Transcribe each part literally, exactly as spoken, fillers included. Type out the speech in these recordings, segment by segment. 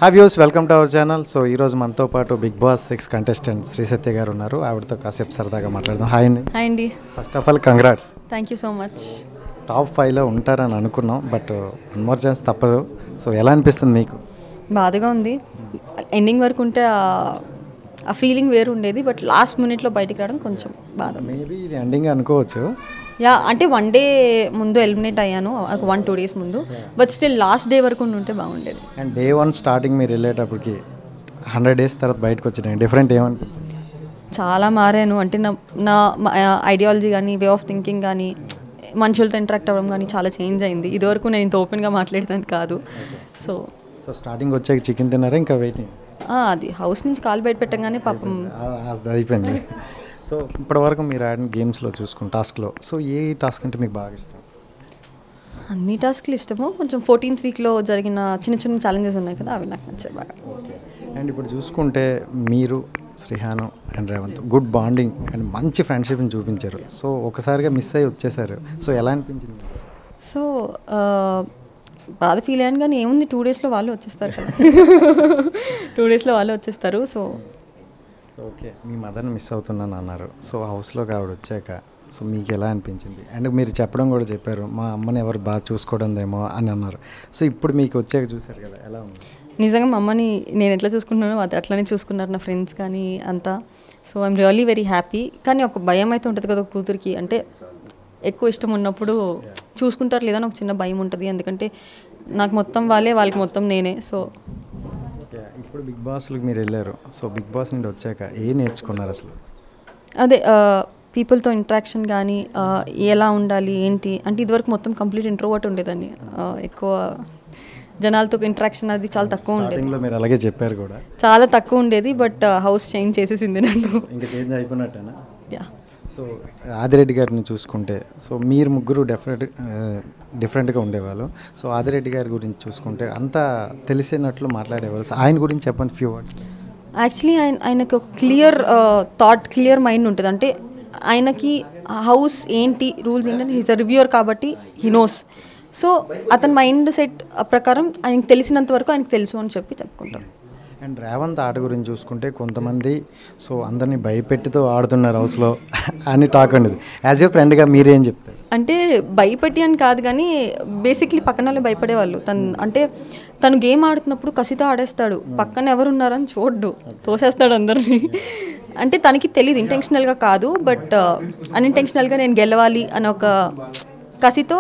Hi viewers, welcome to our channel. So ee roju manto paatu Bigg Boss six contestant Sri Satya garu unnaru. Avidto kasepu saradaga maatladam. Hi andi. Hi andi. First of all, congrats. Thank you so much. Top five lo untarani anukunnam, but one more chance tappadu. So ela anpistundi meeku? బాధగా ఉంది. Ending వరకు ఉంటే ఆ feeling వేరు ఉండేది, but last మినిట్లో బయటికి రావడం కొంచెం బాధ. మేబీ ఇది ఎండింగ్ అనుకోవచ్చు. యా, అంటే వన్ డే ముందు ఎలిమినేట్ అయ్యాను, వన్ టూ డేస్ ముందు, బట్ స్టిల్ లాస్ట్ డే వరకు ఉంటే బాగుండేది. అండ్ డే వన్ స్టార్టింగ్ మీరు వెళ్ళేటప్పటికి హండ్రెడ్ డేస్ తర్వాత బయటకు వచ్చినాయి, డిఫరెంట్ ఏమనిపించింది? చాలా మారాను. అంటే నా నా ఐడియాలజీ కానీ, వే ఆఫ్ థింకింగ్ కానీ, మనుషులతో ఇంటరాక్ట్ అవ్వడం కానీ చాలా చేంజ్ అయింది. ఇదివరకు నేను ఇంత ఓపెన్గా మాట్లాడేదాన్ని కాదు. సో సో స్టార్టింగ్ వచ్చాక చికెన్ తిన్నారా, ఇంకా వెయిటింగ్? అది హౌస్ నుంచి కాలు బయట పెట్టగానే పాపం అయిపోయింది. సో ఇప్పటివరకు మీరు ఆడిన గేమ్స్లో చూసుకుని టాస్క్లో, సో ఏ టాస్క్ అంటే మీకు బాగా ఇష్టం? అన్ని టాస్క్లు ఇష్టము. కొంచెం ఫోర్టీన్త్ వీక్లో జరిగిన చిన్న చిన్న ఛాలెంజెస్ ఉన్నాయి కదా, అవి నాకు నచ్చాయి బాగా. అండ్ ఇప్పుడు చూసుకుంటే మీరు శ్రీహాను and Revanth good bonding and మంచి ఫ్రెండ్షిప్ని చూపించారు. సో ఒకసారిగా మిస్ అయ్యి వచ్చేసారు. సో ఎలా అనిపించింది? సో బాధ ఫీల్ అయ్యాను, కానీ ఏముంది, టూ డేస్లో వాళ్ళు వచ్చేస్తారు కదా. టూ డేస్లో వాళ్ళు వచ్చేస్తారు. సో ఓకే, మీ మదర్ని మిస్ అవుతున్నాను అన్నారు. సో హౌస్లోకి ఆవిడ వచ్చాక సో మీకు ఎలా అనిపించింది? అండ్ మీరు చెప్పడం కూడా చెప్పారు, మా అమ్మని ఎవరు బాగా చూసుకోవడందేమో అని అన్నారు. సో ఇప్పుడు మీకు వచ్చాక చూసారు కదా, ఎలా ఉంది? నిజంగా మా అమ్మని నేను ఎట్లా చూసుకుంటున్నానో అది అట్లనే చూసుకున్నారు నా ఫ్రెండ్స్ కానీ అంతా. So I'm really very happy. కానీ ఒక భయం అయితే ఉంటుంది కదా కూతురికి, అంటే ఎక్కువ ఇష్టం ఉన్నప్పుడు చూసుకుంటారు లేదా నాకు చిన్న భయం ఉంటుంది, ఎందుకంటే నాకు మొత్తం వాళ్ళే, వాళ్ళకి మొత్తం నేనే. సో ఓకే, ఇప్పుడు బిగ్ బాస్కి మీరు వెళ్ళారు. సో బిగ్ బాస్ నుండి వచ్చాక ఏ నేర్చుకున్నారు అసలు? అదే పీపుల్తో ఇంట్రాక్షన్ కానీ, ఎలా ఉండాలి ఏంటి అంటే, ఇదివరకు మొత్తం కంప్లీట్ ఇంట్రోవర్ట్ ఉండేదాన్ని, ఎక్కువ జనాలతో ఇంట్రాక్షన్ అది చాలా తక్కువ ఉండేది. మీరు అలాగే చెప్పారు కూడా, చాలా తక్కువ ఉండేది. బట్ హౌస్ చేంజ్ చేసేసింది నన్ను. ఇంకా చేంజ్ అయిపోయినట్టేనా? యా. సో ఆదిరెడ్డి గారిని చూసుకుంటే, సో మీరు ముగ్గురు డెఫినెట్ డిఫరెంట్గా ఉండేవాళ్ళు. సో ఆదిరెడ్డి గారి గురించి చూసుకుంటే అంతా తెలిసినట్లు మాట్లాడేవాళ్ళు. సో ఆయన గురించి చెప్పండి ఫ్యూ వర్డ్స్. యాక్చువల్లీ ఆయన ఆయనకు ఒక క్లియర్ థాట్, క్లియర్ మైండ్ ఉంటుంది. అంటే ఆయనకి హౌస్ ఏంటి, రూల్స్ ఏంటంటే, హీస్ అ రివ్యూయర్ కాబట్టి హీ నోస్. సో అతని మైండ్ సెట్ ప్రకారం ఆయనకు తెలిసినంత వరకు ఆయనకు తెలుసు అని చెప్పి చెప్పుకుంటాం. అండ్ రేవంత్ ఆట గురించి చూసుకుంటే కొంతమంది సో అందరినీ భయపెట్టుతూ ఆడుతున్నారు హౌస్లో అని టాక్ ఉండేది. యాజ్ ఏ ఫ్రెండ్గా మీరేం చెప్తారు? అంటే భయపెట్టి అని కాదు, కానీ బేసిక్లీ పక్కన వాళ్ళే భయపడేవాళ్ళు. తను అంటే తను గేమ్ ఆడుతున్నప్పుడు కసితో ఆడేస్తాడు, పక్కన ఎవరున్నారని చూడ్డు, తోసేస్తాడు అందరినీ. అంటే తనకి తెలియదు, ఇంటెన్షనల్గా కాదు, బట్ అన్ఇంటెన్షనల్గా నేను గెలవాలి అని ఒక కసితో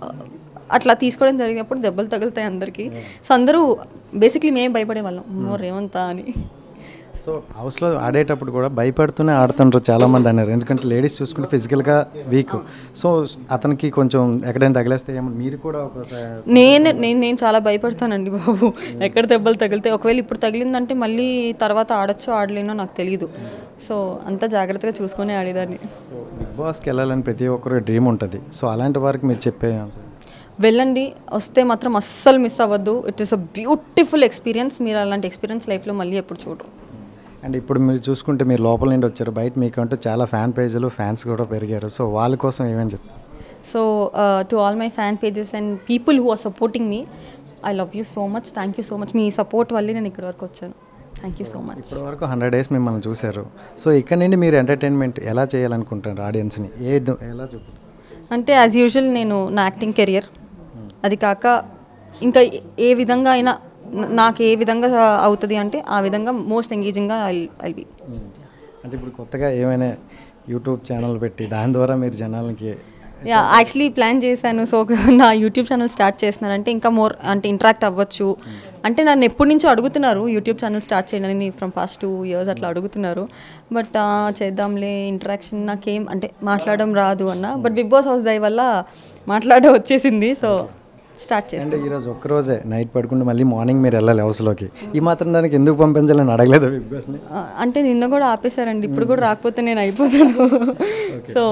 అట్లా తీసుకోవడం జరిగినప్పుడు దెబ్బలు తగులుతాయి అందరికీ. సో అందరూ బేసిక్లీ మేము భయపడే వాళ్ళం, మో రేవంతా అని. సో హౌస్లో ఆడేటప్పుడు కూడా భయపడుతూనే ఆడుతుంటారు చాలామంది అన్నారు, ఎందుకంటే లేడీస్ చూసుకుంటే ఫిజికల్గా వీక్. సో అతనికి కొంచెం ఎక్కడైనా తగిలేస్తే ఏమో మీరు కూడా ఒకసారి. నేను నేను నేను చాలా భయపడతానండి బాబు, ఎక్కడ దెబ్బలు తగిలితే. ఒకవేళ ఇప్పుడు తగిలిందంటే మళ్ళీ తర్వాత ఆడొచ్చో ఆడలేనో నాకు తెలియదు. సో అంత జాగ్రత్తగా చూసుకొని ఆడేదాన్ని. సో బిగ్ బాస్కి వెళ్ళాలని ప్రతి ఒక్కరు డ్రీమ్ ఉంటుంది. సో అలాంటి వారికి మీరు చెప్పే వెళ్ళండి, వస్తే మాత్రం అస్సలు మిస్ అవ్వద్దు. It is a beautiful experience. మీరు అలాంటి ఎక్స్పీరియన్స్ లైఫ్లో మళ్ళీ ఎప్పుడు చూడరు. అండ్ ఇప్పుడు మీరు చూసుకుంటే మీరు లోపల నుండి వచ్చారు, బయట మీకంటూ చాలా ఫ్యాన్ పేజీలు, ఫ్యాన్స్ కూడా పెరిగారు. సో వాళ్ళ కోసం ఏమని చెప్తారు? So to all my fan pages and people who are supporting me, I love you so much. Thank you so much. మీ సపోర్ట్ వల్లే నేను ఇక్కడి వరకు వచ్చాను. Thank you so much. ఇప్పటి వరకు హండ్రెడ్ డేస్ మిమ్మల్ని చూశారు. సో ఇక్కడ నుండి మీరు ఎంటర్టైన్మెంట్ ఎలా చేయాలనుకుంటారు ఆడియన్స్ని, ఏ ఎలా చూపుతారు? అంటే యాజ్ యూజువల్ నేను నా యాక్టింగ్ కెరియర్, అది కాక ఇంకా ఏ విధంగా అయినా నాకు ఏ విధంగా అవుతుంది అంటే ఆ విధంగా మోస్ట్ ఎంగేజింగ్గా ఐ ఐ బి. అంటే ఇప్పుడు కొత్తగా ఏమైనా యూట్యూబ్ ఛానల్ పెట్టి దాని ద్వారా మీరు జనాలకి? యా, యాక్చువల్లీ ప్లాన్ చేశాను. సో నా యూట్యూబ్ ఛానల్ స్టార్ట్ చేస్తున్నానంటే ఇంకా మోర్ అంటే ఇంటరాక్ట్ అవ్వచ్చు. అంటే నన్ను ఎప్పటి నుంచో అడుగుతున్నారు యూట్యూబ్ ఛానల్ స్టార్ట్ చేయడానికి, ఫ్రమ్ ఫాస్ట్ టూ ఇయర్స్ అట్లా అడుగుతున్నారు. బట్ చేద్దాంలే, ఇంటరాక్షన్ నాకేం అంటే మాట్లాడడం రాదు అన్న. బట్ బిగ్ బాస్ హౌస్ దయ వల్ల మాట్లాడడం వచ్చేసింది. సో స్టార్ట్ చేస్తాను. ఈరోజు ఒక్కరోజే నైట్ పడుకుంటే మళ్ళీ మార్నింగ్ మీరు వెళ్ళాలి హౌస్లోకి. ఈ మాత్రం దానికి ఎందుకు పంపించాలని అడగలేదు బిగ్ బాస్ని? అంటే నిన్న కూడా ఆపేశారండి, ఇప్పుడు కూడా రాకపోతే నేను అయిపోతాను. సో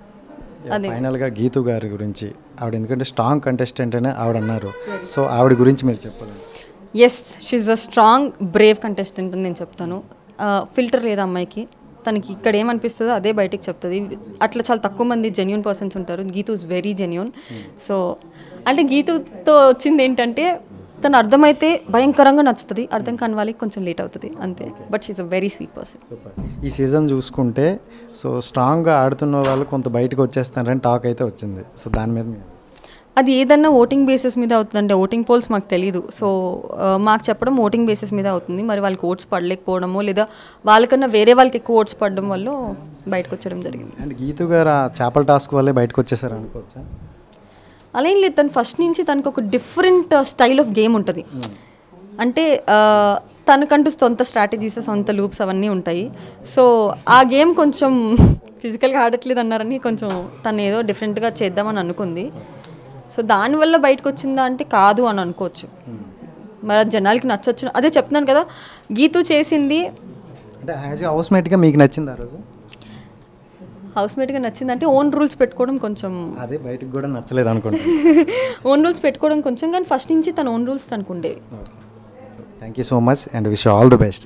అదే ఫైనల్గా గీతు గారి గురించి, ఆవిడ ఎందుకంటే స్ట్రాంగ్ కంటెస్టెంట్ అని ఆవిడ అన్నారు. సో ఆవిడ గురించి మీరు చెప్పాలి. Yes, she's a strong brave contestant అని నేను చెప్తాను. ఫిల్టర్ లేదు అమ్మాయికి. తనకి ఇక్కడ ఏమనిపిస్తుందో అదే బయటికి చెప్తుంది. అట్లా చాలా తక్కువ మంది జెన్యూన్ పర్సన్స్ ఉంటారు. Geetu is very genuine. So అంటే గీతుతో వచ్చింది ఏంటంటే తను అర్థమైతే భయంకరంగా నచ్చుతుంది, అర్థం కాని వాళ్ళకి కొంచెం లేట్ అవుతుంది అంతే. But she's a very sweet person. ఈ సీజన్ చూసుకుంటే సో స్ట్రాంగ్గా ఆడుతున్న వాళ్ళు కొంత బయటకు వచ్చేస్తారని టాక్ అయితే వచ్చింది. సో దాని మీద మీరు అది ఏదన్నా ఓటింగ్ బేసిస్ మీద అవుతుందంటే ఓటింగ్ పోల్స్ మాకు తెలియదు. సో మాకు చెప్పడం ఓటింగ్ బేసిస్ మీద అవుతుంది. మరి వాళ్ళకి ఓట్స్ పడలేకపోవడమో లేదా వాళ్ళకన్నా వేరే వాళ్ళకి ఎక్కువ ఓట్స్ పడడం వల్ల బయటకు వచ్చడం జరిగింది. అండ్ గీతు గారు ఆ చేపల టాస్క్ వల్లే బయటకు వచ్చేసారు అనుకోవచ్చా? అలా ఏం లేదు, తను ఫస్ట్ నుంచి తనకు ఒక డిఫరెంట్ స్టైల్ ఆఫ్ గేమ్ ఉంటుంది. అంటే తనకంటూ సొంత స్ట్రాటజీస్, సొంత లూప్స్ అవన్నీ ఉంటాయి. సో ఆ గేమ్ కొంచెం ఫిజికల్గా ఆడట్లేదు అన్నారని కొంచెం తను ఏదో డిఫరెంట్గా చేద్దామని అనుకుంది. సో దానివల్ల బయటకు వచ్చిందా అంటే కాదు అని అనుకోవచ్చు. మరి జనాలకి నచ్చొచ్చు, అదే చెప్తున్నాను కదా. గీతు చేసింది అంటే యాజ్ హౌస్ మేట్గా మీకు నచ్చింది ఆ రోజు? హౌస్ మేట్గా నచ్చిందంటే ఓన్ రూల్స్ పెట్టుకోవడం కొంచెం, అదే బయటకు కూడా నచ్చలేదు అనుకోండి. ఓన్ రూల్స్ పెట్టుకోవడం కొంచెం, కానీ ఫస్ట్ నుంచి తన ఓన్ రూల్స్ తనకు ఉండేవి. Thank you so much and wish all the best.